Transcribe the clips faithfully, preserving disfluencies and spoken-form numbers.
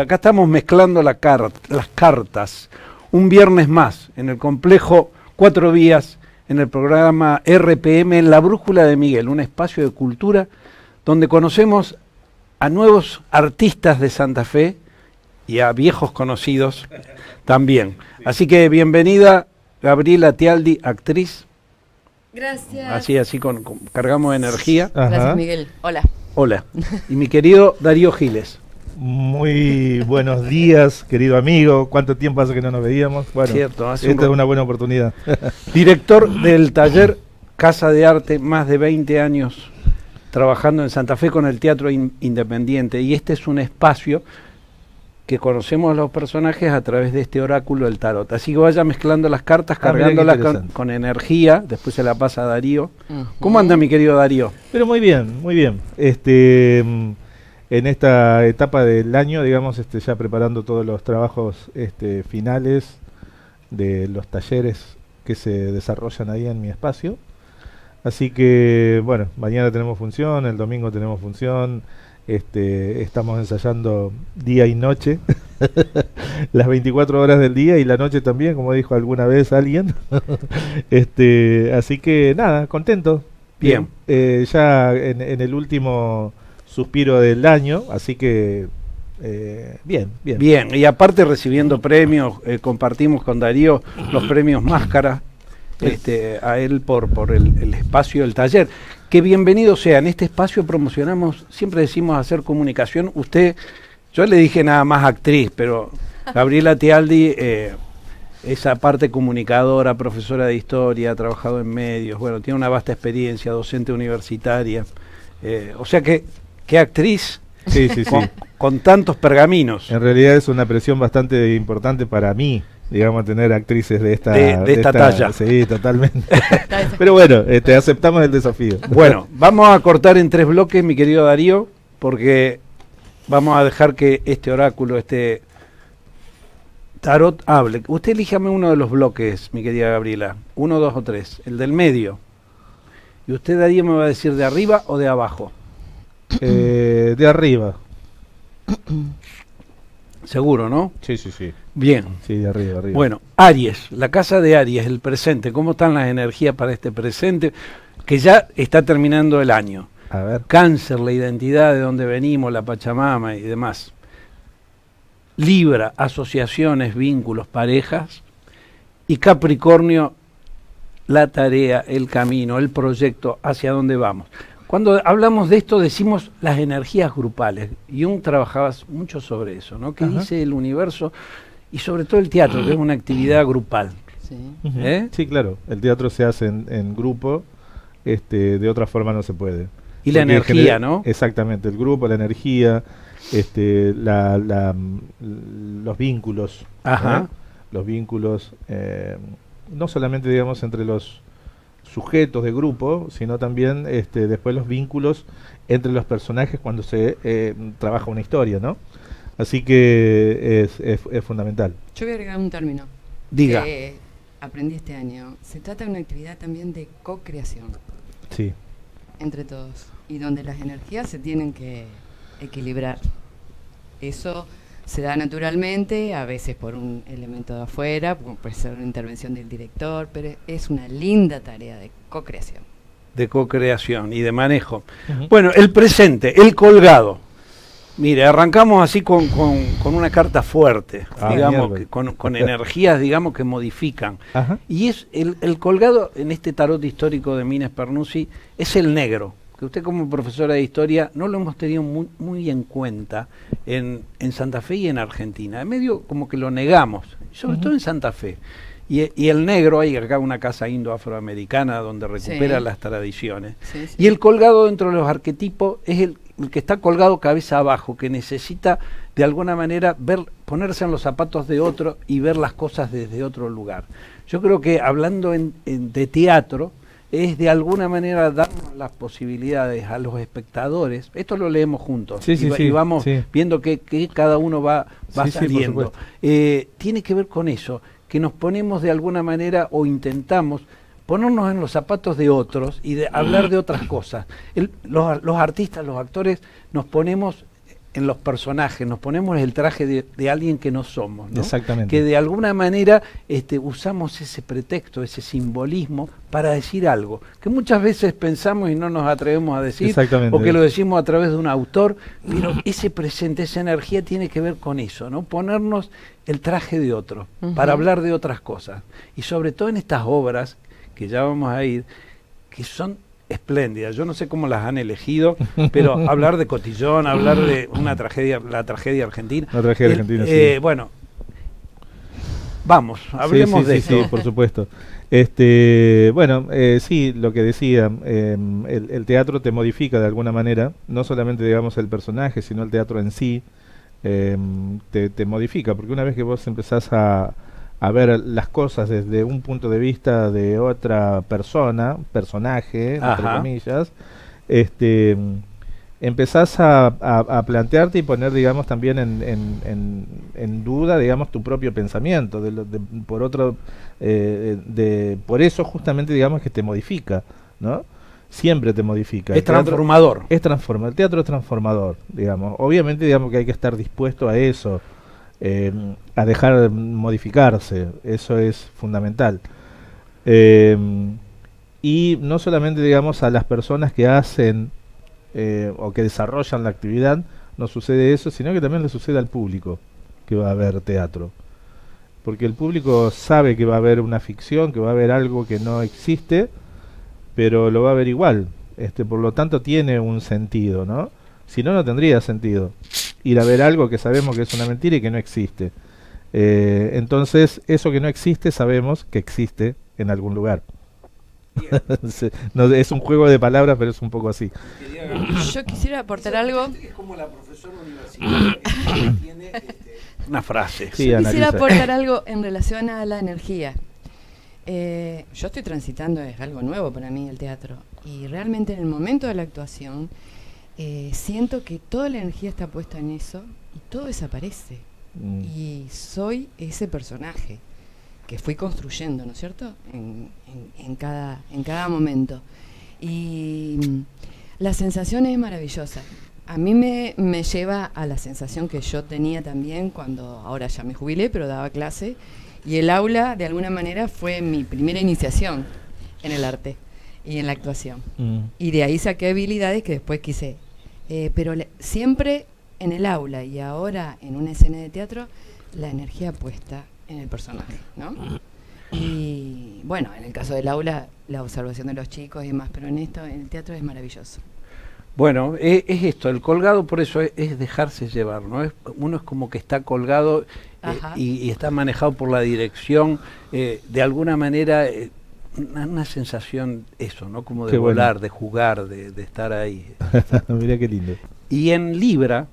acá estamos mezclando la car las cartas. Un viernes más en el complejo Cuatro Vías, en el programa R P M en La Brújula de Miguel, un espacio de cultura donde conocemos a nuevos artistas de Santa Fe y a viejos conocidos también. Así que bienvenida Gabriela Tialdi, actriz. Gracias. Así, así con, con, cargamos energía. Ajá. Gracias, Miguel. Hola. Hola. Y mi querido Darío Giles. Muy buenos días, querido amigo. ¿Cuánto tiempo hace que no nos veíamos? Bueno, Cierto, hace esta un... es una buena oportunidad. Director del taller Casa de Arte, más de veinte años trabajando en Santa Fe con el Teatro in Independiente. Y este es un espacio que conocemos a los personajes a través de este oráculo del tarot. Así que vaya mezclando las cartas, ah, cargándolas con, con energía, después se la pasa a Darío. Uh-huh. ¿Cómo anda mi querido Darío? Pero muy bien, muy bien. Este, en esta etapa del año, digamos, este, ya preparando todos los trabajos este, finales de los talleres que se desarrollan ahí en mi espacio. Así que, bueno, mañana tenemos función, el domingo tenemos función. Este, estamos ensayando día y noche, las veinticuatro horas del día y la noche también, como dijo alguna vez alguien. este, así que nada, contento. Bien. Eh, ya en, en el último suspiro del año, así que eh, bien, bien. Bien, y aparte recibiendo premios, eh, compartimos con Darío los premios Máscara. Este, a él por, por el, el espacio del taller. Que bienvenido sea. En este espacio promocionamos, siempre decimos hacer comunicación. Usted, yo le dije nada más actriz, pero Gabriela Tialdi, eh, esa parte comunicadora, profesora de historia, ha trabajado en medios, bueno, tiene una vasta experiencia, docente universitaria. Eh, o sea que, ¿qué actriz? Sí, sí, con, sí. con tantos pergaminos. En realidad es una presión bastante importante para mí, digamos, tener actrices de esta, de, de esta, de esta talla. Sí, totalmente. Pero bueno, este, aceptamos el desafío. Bueno, vamos a cortar en tres bloques, mi querido Darío, porque vamos a dejar que este oráculo, este tarot hable. Usted elíjame uno de los bloques, mi querida Gabriela. Uno, dos o tres. El del medio. Y usted, Darío, me va a decir de arriba o de abajo. Eh, de arriba. Seguro, ¿no? Sí, sí, sí. Bien. Sí, de arriba, arriba. Bueno, Aries, la casa de Aries, el presente. ¿Cómo están las energías para este presente? Que ya está terminando el año. A ver. Cáncer, la identidad de dónde venimos, la Pachamama y demás. Libra, asociaciones, vínculos, parejas. Y Capricornio, la tarea, el camino, el proyecto, hacia dónde vamos. Cuando hablamos de esto decimos las energías grupales. Jung trabajaba mucho sobre eso, ¿no? Que dice el universo y sobre todo el teatro, que es una actividad grupal. Sí, uh-huh. ¿Eh? Sí, claro. El teatro se hace en, en grupo, este, de otra forma no se puede. Y la Porque energía, genera, ¿no? Exactamente, el grupo, la energía, este, la, la, los vínculos. Ajá. ¿eh? Los vínculos, eh, no solamente, digamos, entre los sujetos de grupo, sino también este, después los vínculos entre los personajes cuando se eh, trabaja una historia, ¿no? Así que es, es, es fundamental. Yo voy a agregar un término. Diga. Que aprendí este año. Se trata de una actividad también de co-creación. Sí. Entre todos. Y donde las energías se tienen que equilibrar. Eso se da naturalmente, a veces por un elemento de afuera, puede ser una intervención del director, pero es una linda tarea de co-creación. De co-creación y de manejo. Uh-huh. Bueno, el presente, el colgado. Mire, arrancamos así con, con, con una carta fuerte, ah, digamos, que, con, con energías, digamos, que modifican. Ajá. Y es el, el colgado en este tarot histórico de Mina Spernuzzi es el negro. Que usted como profesora de historia no lo hemos tenido muy, muy en cuenta en, en Santa Fe y en Argentina. En medio como que lo negamos, sobre uh-huh. todo en Santa Fe. Y, y el negro, hay acá una casa indo-afroamericana donde recupera sí. las tradiciones. Sí, sí. Y el colgado dentro de los arquetipos es el, el que está colgado cabeza abajo, que necesita de alguna manera ver, ponerse en los zapatos de otro y ver las cosas desde otro lugar. Yo creo que hablando en, en, de teatro, es de alguna manera darnos las posibilidades a los espectadores. Esto lo leemos juntos sí, sí, y, sí, y vamos sí. viendo que, que cada uno va, va sí, saliendo. Sí, eh, tiene que ver con eso, que nos ponemos de alguna manera o intentamos ponernos en los zapatos de otros y de hablar de otras cosas. El, los, los artistas, los actores, nos ponemos en los personajes, nos ponemos el traje de, de alguien que no somos, ¿no? Exactamente. Que de alguna manera este, usamos ese pretexto, ese simbolismo para decir algo, que muchas veces pensamos y no nos atrevemos a decir, o que lo decimos a través de un autor, pero ese presente, esa energía tiene que ver con eso, ¿no? Ponernos el traje de otro, uh-huh. para hablar de otras cosas. Y sobre todo en estas obras, que ya vamos a ir, que son espléndidas. Yo no sé cómo las han elegido, pero hablar de Cotillón, hablar de una tragedia, la tragedia argentina. La tragedia el, argentina, eh, sí. Bueno, vamos, hablemos sí, sí, de sí, eso. Sí, por supuesto. Este, bueno, eh, sí, lo que decía, eh, el, el teatro te modifica de alguna manera, no solamente, digamos, el personaje, sino el teatro en sí, eh, te, te modifica, porque una vez que vos empezás a a ver las cosas desde un punto de vista de otra persona, personaje, Ajá. entre comillas, este, empezás a, a, a plantearte y poner, digamos, también en, en, en, en duda, digamos, tu propio pensamiento, de lo, de, por otro, eh, de, por eso justamente, digamos, que te modifica, ¿no? Siempre te modifica. Es transformador. Es transforma, el teatro es transformador, digamos. Obviamente, digamos que hay que estar dispuesto a eso. Eh, a dejar modificarse, eso es fundamental. Eh, y no solamente, digamos, a las personas que hacen eh, o que desarrollan la actividad, no sucede eso, sino que también le sucede al público que va a ver teatro. Porque el público sabe que va a haber una ficción, que va a haber algo que no existe, pero lo va a ver igual. Este, por lo tanto, tiene un sentido, ¿no? Si no, no tendría sentido ir a ver algo que sabemos que es una mentira y que no existe. Eh, entonces, eso que no existe, sabemos que existe en algún lugar. No, es un juego de palabras, pero es un poco así. Yo quisiera aportar algo. Es como la profesora universitaria que tiene este, una frase. Sí, yo analiza. quisiera aportar algo en relación a la energía. Eh, yo estoy transitando, es algo nuevo para mí el teatro. Y realmente en el momento de la actuación, Eh, siento que toda la energía está puesta en eso y todo desaparece. Mm. Y soy ese personaje que fui construyendo, ¿no es cierto? En, en, en, cada, en cada momento. Y mm, la sensación es maravillosa. A mí me, me lleva a la sensación que yo tenía también cuando, ahora ya me jubilé, pero daba clase. Y el aula, de alguna manera, fue mi primera iniciación en el arte y en la actuación. Mm. Y de ahí saqué habilidades que después quise. Eh, pero le, siempre en el aula y ahora en una escena de teatro, la energía puesta en el personaje, ¿no? Y bueno, en el caso del aula, la observación de los chicos y demás, pero en esto, en el teatro es maravilloso. Bueno, es, es esto, el colgado por eso es, es dejarse llevar, ¿no? Es, uno es como que está colgado eh, y, y está manejado por la dirección, eh, de alguna manera... Eh, Una, una sensación, eso, ¿no? Como de qué volar, bueno. De jugar, de, de estar ahí. Mirá qué lindo. Y en Libra,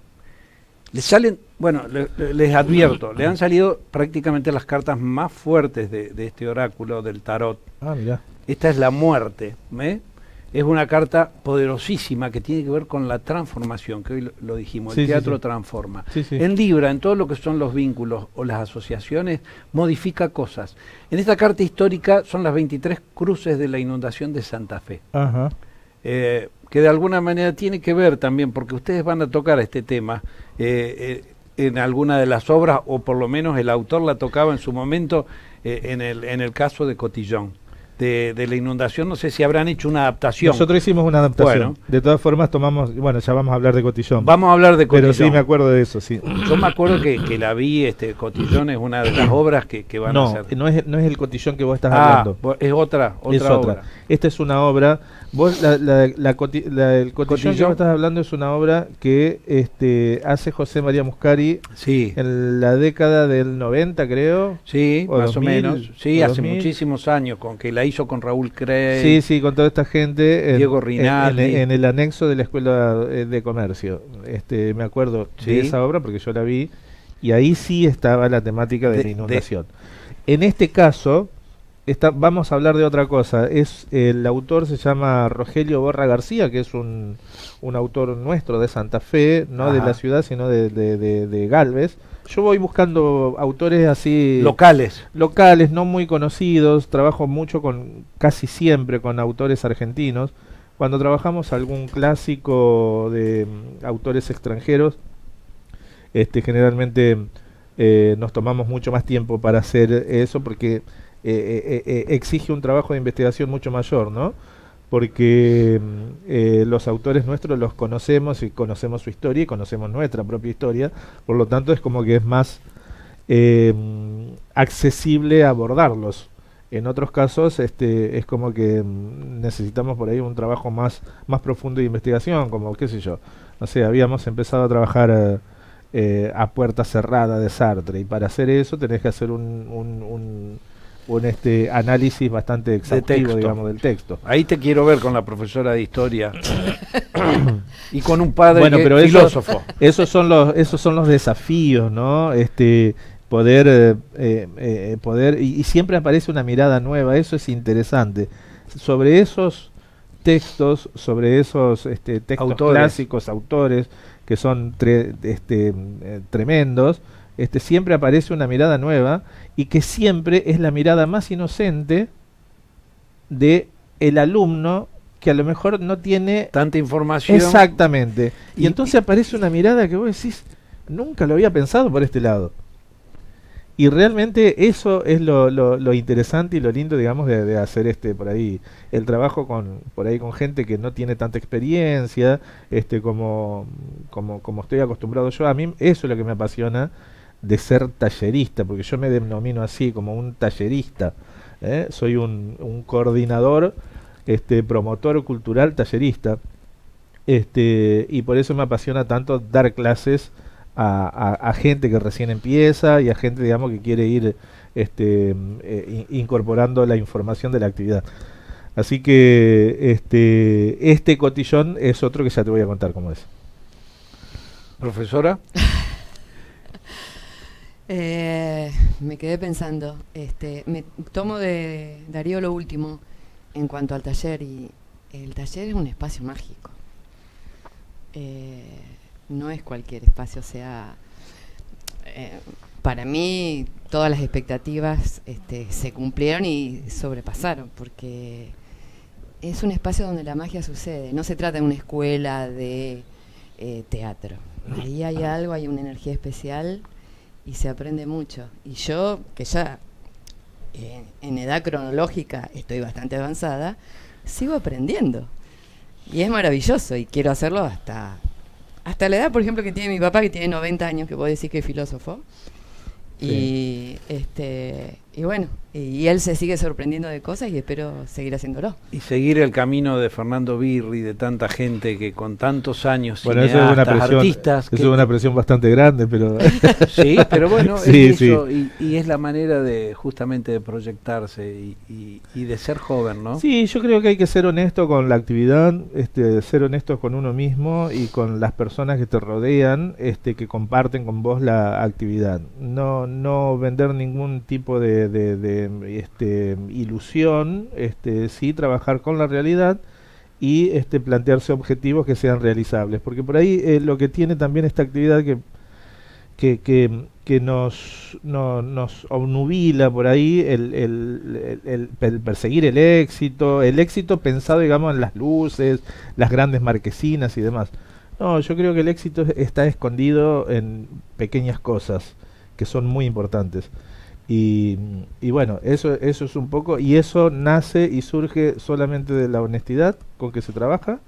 le salen, bueno, le, le, les advierto, le han salido prácticamente las cartas más fuertes de, de este oráculo del tarot. Ah, mirá. Esta es la muerte, ¿eh? Es una carta poderosísima que tiene que ver con la transformación, que hoy lo, lo dijimos, sí, el teatro sí, sí. transforma. Sí, sí. En Libra, en todo lo que son los vínculos o las asociaciones, modifica cosas. En esta carta histórica son las veintitrés cruces de la inundación de Santa Fe. Ajá. Eh, que de alguna manera tiene que ver también, porque ustedes van a tocar este tema eh, eh, en alguna de las obras, o por lo menos el autor la tocaba en su momento eh, en, el, en el caso de Cotillón. De, de la inundación, no sé si habrán hecho una adaptación. Nosotros hicimos una adaptación. Bueno, de todas formas tomamos, bueno, ya vamos a hablar de Cotillón. Vamos a hablar de Cotillón. Pero sí me acuerdo de eso, sí. Yo me acuerdo que, que la vi, este Cotillón es una de las obras que, que van no, a hacer. No, es, no es el Cotillón que vos estás ah, hablando. Es otra, otra es obra. Otra. Esta es una obra, vos la, la, la, coti, la el Cotillón, Cotillón que vos estás hablando es una obra que este hace José María Muscari sí. en la década del noventa, creo. Sí, o más dos mil, o menos. Sí, hace dos mil. muchísimos años, con que la hizo con Raúl Crey. Sí, sí, con toda esta gente. Diego en, Rinaldi. En, en, en el anexo de la Escuela de Comercio. Este, me acuerdo ¿Sí? de esa obra porque yo la vi y ahí sí estaba la temática de, de la inundación. De... En este caso, está, vamos a hablar de otra cosa. Es el autor se llama Rogelio Borra García, que es un, un autor nuestro de Santa Fe, no Ajá. de la ciudad, sino de, de, de, de Galvez. Yo voy buscando autores así... Locales. Locales, no muy conocidos. Trabajo mucho con, casi siempre con autores argentinos. Cuando trabajamos algún clásico de um, autores extranjeros, este, generalmente eh, nos tomamos mucho más tiempo para hacer eso porque eh, eh, eh, exige un trabajo de investigación mucho mayor, ¿no? Porque eh, los autores nuestros los conocemos y conocemos su historia y conocemos nuestra propia historia, por lo tanto es como que es más eh, accesible abordarlos. En otros casos este, es como que necesitamos por ahí un trabajo más, más profundo de investigación, como qué sé yo, no sé, habíamos empezado a trabajar eh, a puerta cerrada de Sartre, y para hacer eso tenés que hacer un, un, un, un este análisis bastante exhaustivo, digamos, del texto. Ahí te quiero ver con la profesora de historia y con un padre bueno, que, pero filósofo. Eso, esos son los, esos son los desafíos, ¿no? Este poder eh, eh, poder y, y siempre aparece una mirada nueva, eso es interesante sobre esos textos, sobre esos este, textos autores. clásicos, autores que son tre, este, eh, tremendos, este, siempre aparece una mirada nueva y que siempre es la mirada más inocente de el alumno que a lo mejor no tiene tanta información. Exactamente. Y, y entonces aparece una mirada que vos decís, nunca lo había pensado por este lado. Y realmente eso es lo, lo, lo interesante y lo lindo, digamos, de, de hacer este por ahí el trabajo con por ahí con gente que no tiene tanta experiencia, este como como como estoy acostumbrado yo. A mí eso es lo que me apasiona de ser tallerista, porque yo me denomino así como un tallerista. ¿eh? Soy un, un coordinador, este promotor cultural tallerista, este y por eso me apasiona tanto dar clases A, a, a gente que recién empieza y a gente, digamos, que quiere ir este, eh, incorporando la información de la actividad. Así que este, este cotillón es otro que ya te voy a contar cómo es. Profesora. eh, me quedé pensando, este, me tomo de Darío lo último en cuanto al taller, y el taller es un espacio mágico. Eh, no es cualquier espacio, o sea, eh, para mí todas las expectativas este, se cumplieron y sobrepasaron, porque es un espacio donde la magia sucede, no se trata de una escuela de eh, teatro, ahí hay algo, hay una energía especial y se aprende mucho, y yo, que ya eh, en edad cronológica estoy bastante avanzada, sigo aprendiendo, y es maravilloso, y quiero hacerlo hasta... Hasta la edad, por ejemplo, que tiene mi papá, que tiene noventa años, que puedo decir que es filósofo. Sí. Y este y bueno, y, y él se sigue sorprendiendo de cosas y espero seguir haciéndolo. Y seguir el camino de Fernando Birri, de tanta gente que con tantos años, bueno, eso es una presión, artistas... Eso que... es una presión bastante grande, pero... Sí, pero bueno, sí, es eso, sí. y, y es la manera de justamente de proyectarse y, y, y de ser joven, ¿no? Sí, yo creo que hay que ser honesto con la actividad, este, ser honesto con uno mismo y con las personas que te rodean, este, que comparten con vos la actividad. No, no vender ningún tipo de... de, de este, ilusión, este, sí trabajar con la realidad y este, plantearse objetivos que sean realizables, porque por ahí eh, lo que tiene también esta actividad que que, que, que nos, no, nos obnubila por ahí el, el, el, el perseguir el éxito, el éxito pensado, digamos, en las luces, las grandes marquesinas y demás. No, yo creo que el éxito está escondido en pequeñas cosas que son muy importantes. Y, y bueno, eso, eso es un poco, y eso nace y surge solamente de la honestidad con que se trabaja,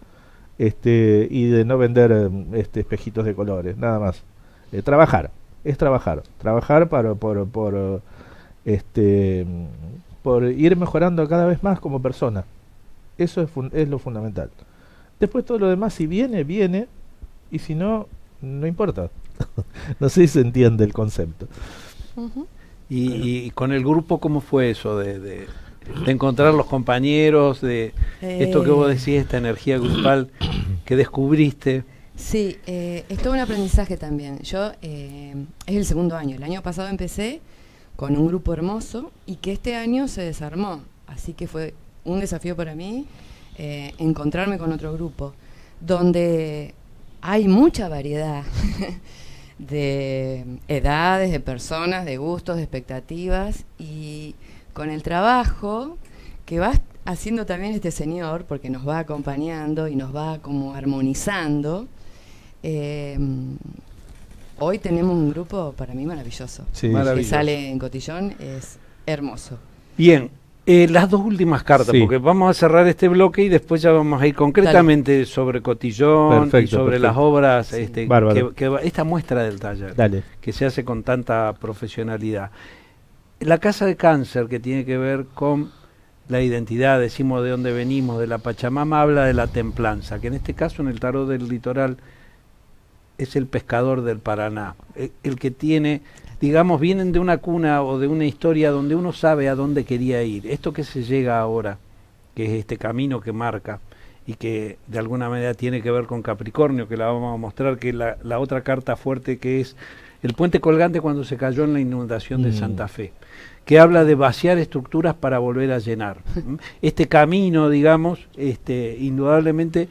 este, y de no vender este, espejitos de colores, nada más. Eh, trabajar, es trabajar, trabajar para, por, por, este, por ir mejorando cada vez más como persona. Eso es, fun es lo fundamental. Después todo lo demás, si viene, viene, y si no, no importa. No sé si se entiende el concepto. Uh-huh. Y, y con el grupo, ¿cómo fue eso de, de, de encontrar los compañeros, de eh, esto que vos decís, esta energía grupal que descubriste? Sí, eh, es todo un aprendizaje también. Yo, eh, es el segundo año. El año pasado empecé con un grupo hermoso y que este año se desarmó. Así que fue un desafío para mí eh, encontrarme con otro grupo, donde hay mucha variedad de edades, de personas, de gustos, de expectativas, y con el trabajo que va haciendo también este señor, porque nos va acompañando y nos va como armonizando, eh, hoy tenemos un grupo para mí maravilloso. Sí, maravilloso. Que sale en Cotillón, es hermoso. Bien, eh, las dos últimas cartas, sí. porque vamos a cerrar este bloque y después ya vamos a ir concretamente Dale. sobre Cotillón perfecto, y sobre perfecto. las obras, sí. este, que, que, esta muestra del taller, Dale. que se hace con tanta profesionalidad. La casa de Cáncer, que tiene que ver con la identidad, decimos de dónde venimos, de la Pachamama, habla de la templanza, que en este caso en el tarot del litoral es el pescador del Paraná, el, el que tiene, digamos, vienen de una cuna o de una historia donde uno sabe a dónde quería ir. Esto que se llega ahora, que es este camino que marca y que de alguna manera tiene que ver con Capricornio, que la vamos a mostrar, que es la, la otra carta fuerte, que es el puente colgante cuando se cayó en la inundación mm. de Santa Fe, que habla de vaciar estructuras para volver a llenar. Este camino, digamos, este, indudablemente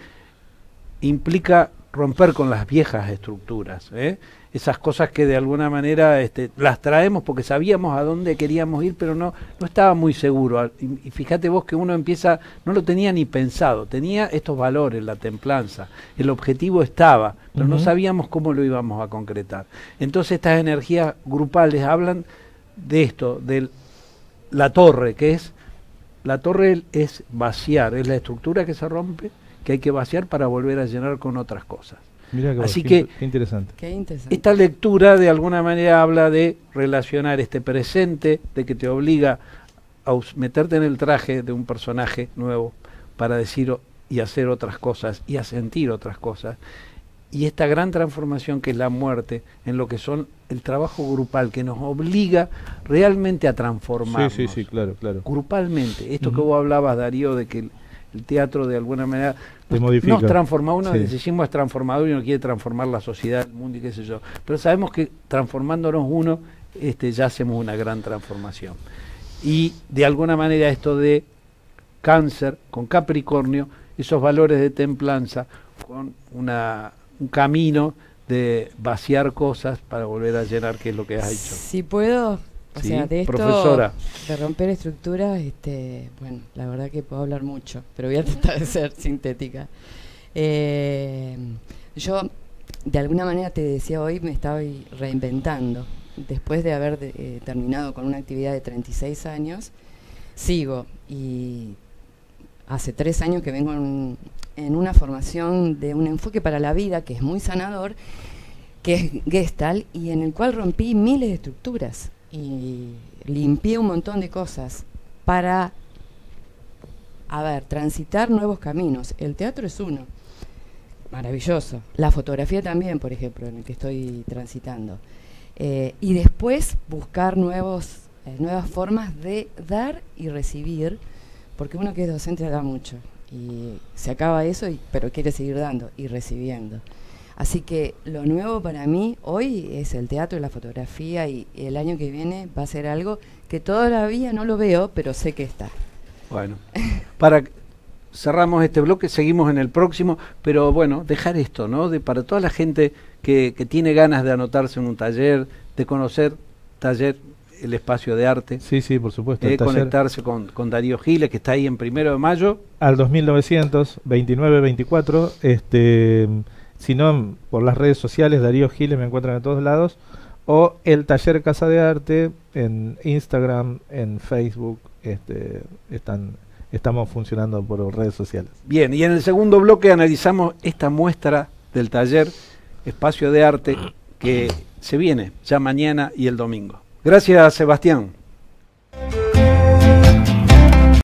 implica romper con las viejas estructuras, ¿eh? esas cosas que de alguna manera este, las traemos porque sabíamos a dónde queríamos ir, pero no, no estaba muy seguro. Y, y fíjate vos que uno empieza, no lo tenía ni pensado, tenía estos valores, la templanza, el objetivo estaba, pero uh-huh. no sabíamos cómo lo íbamos a concretar. Entonces estas energías grupales hablan de esto, de la torre, que es, la torre es vaciar, es la estructura que se rompe, que hay que vaciar para volver a llenar con otras cosas. Mirá que Así vos, que qué interesante. Qué interesante. Esta lectura de alguna manera habla de relacionar este presente, de que te obliga a meterte en el traje de un personaje nuevo para decir y hacer otras cosas y a sentir otras cosas. Y esta gran transformación que es la muerte en lo que son el trabajo grupal, que nos obliga realmente a transformarnos. Sí, sí, sí, claro, claro. Grupalmente. Esto uh-huh. que vos hablabas, Darío, de que el, el teatro de alguna manera nos, nos transforma. Uno sí. decimos es transformador y uno quiere transformar la sociedad, el mundo y qué sé yo. Pero sabemos que transformándonos uno, este, ya hacemos una gran transformación. Y de alguna manera esto de Cáncer con Capricornio, esos valores de templanza, con una... un camino de vaciar cosas para volver a llenar, que es lo que has hecho. Si puedo, o ¿Sí? sea, de esto, profesora, de romper estructuras, este, bueno, la verdad que puedo hablar mucho, pero voy a tratar de ser sintética. Eh, yo, de alguna manera te decía hoy, me estaba reinventando. Después de haber de, eh, terminado con una actividad de treinta y seis años, sigo, y hace tres años que vengo en, en una formación de un enfoque para la vida que es muy sanador, que es Gestalt, y en el cual rompí miles de estructuras y limpié un montón de cosas para, a ver, transitar nuevos caminos. El teatro es uno, maravilloso. La fotografía también, por ejemplo, en el que estoy transitando. Eh, y después buscar nuevos, eh, nuevas formas de dar y recibir, porque uno que es docente da mucho y se acaba eso, y, pero quiere seguir dando y recibiendo. Así que lo nuevo para mí hoy es el teatro y la fotografía, y el año que viene va a ser algo que todavía no lo veo, pero sé que está. Bueno, para cerramos este bloque, seguimos en el próximo, pero bueno, dejar esto, ¿no? De, para toda la gente que, que tiene ganas de anotarse en un taller, de conocer taller, el espacio de arte. Sí, sí, por supuesto. Eh, conectarse con, con Darío Giles, que está ahí en Primero de Mayo. Al dos mil novecientos, veintinueve veinticuatro, este, si no, por las redes sociales, Darío Giles me encuentran en todos lados, o el Taller Casa de Arte en Instagram, en Facebook, este, están, estamos funcionando por redes sociales. Bien, y en el segundo bloque analizamos esta muestra del taller Espacio de Arte que se viene ya mañana y el domingo. Gracias, Sebastián.